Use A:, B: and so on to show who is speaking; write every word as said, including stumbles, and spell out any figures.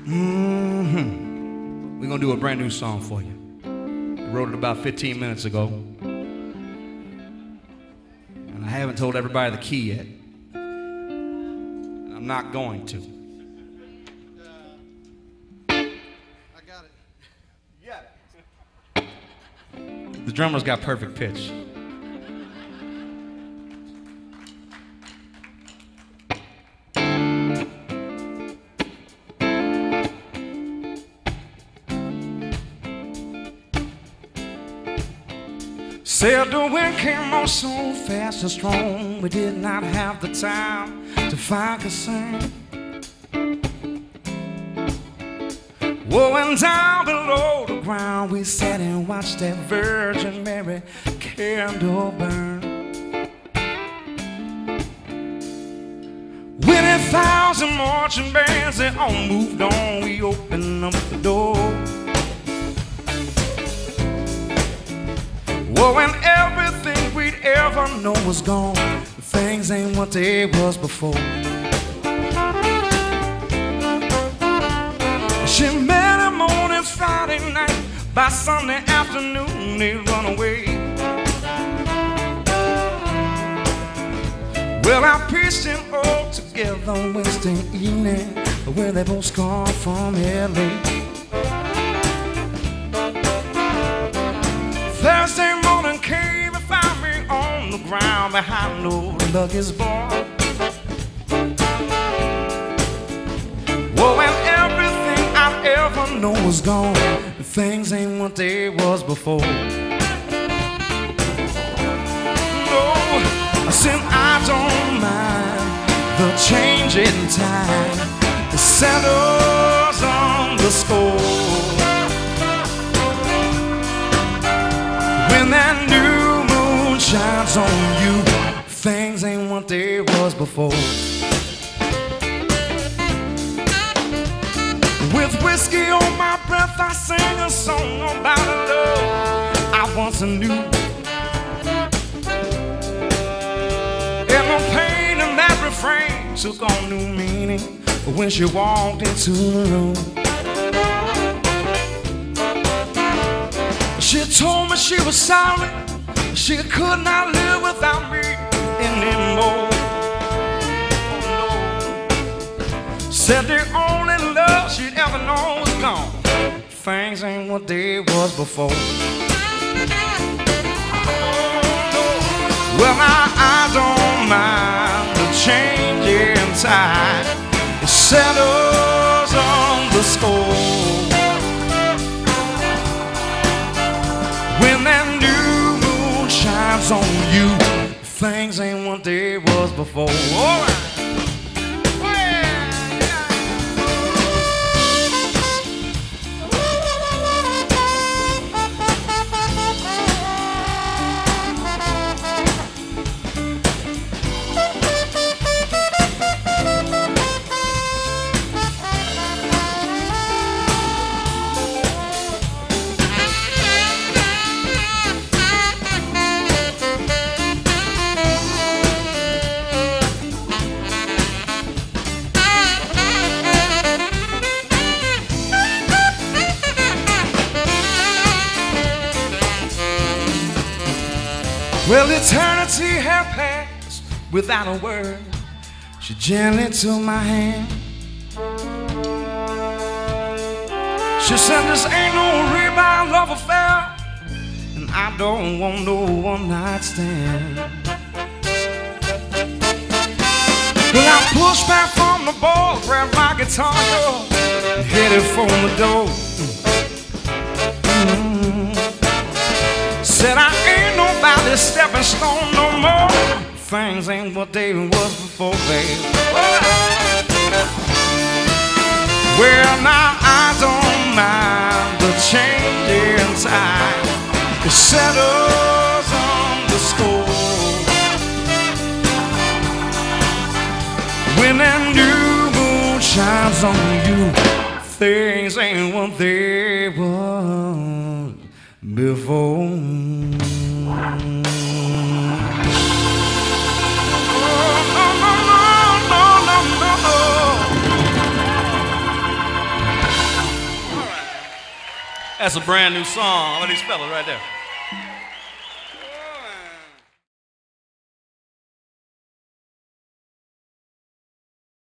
A: Mm-hmm. We're gonna do a brand new song for you. I wrote it about fifteen minutes ago. And I haven't told everybody the key yet. And I'm not going to.
B: Uh, I got it.
A: You got it. The drummer's got perfect pitch. Said the wind came on so fast and strong, we did not have the time to find a sing. Going down below the ground, we sat and watched that Virgin Mary candle burn. With a thousand marching bands, they all moved on, we opened up the door. Oh, and everything we'd ever known was gone. Things ain't what they was before. She met him on a Friday night. By Sunday afternoon, they run away. Well, I pieced him all together Wednesday evening, where they both gone from L A. Thursday morning came and found me on the ground behind no luggage bar. Whoa, and everything I've ever known was gone. Things ain't what they was before. No, I said I don't mind the changing tide. It settles on the score. When that new moon shines on you, things ain't what they was before. With whiskey on my breath, I sing a song about a love I once knew. And the pain in that refrain took on new meaning when she walked into the room. She told me she was sorry, she could not live without me anymore. No. Said the only love she'd ever known was gone. Things ain't what they was before. Well, now I don't mind the changing tide. It settles on the score. When that new moon shines on you, things ain't what they was before. All right. Well, eternity had passed without a word. She gently took my hand. She said, this ain't no rebound love affair, and I don't want no one night stand. Well, I pushed back from the ball, grabbed my guitar, yo, and headed for the door. Mm-hmm. Said I ain't nobody's stepping stone no more. Things ain't what they was before, babe. Well, now I don't mind the changing tide. It settles on the score. When that new moon shines on you, things ain't what they was before. That's a brand new song. All of these fellas right there.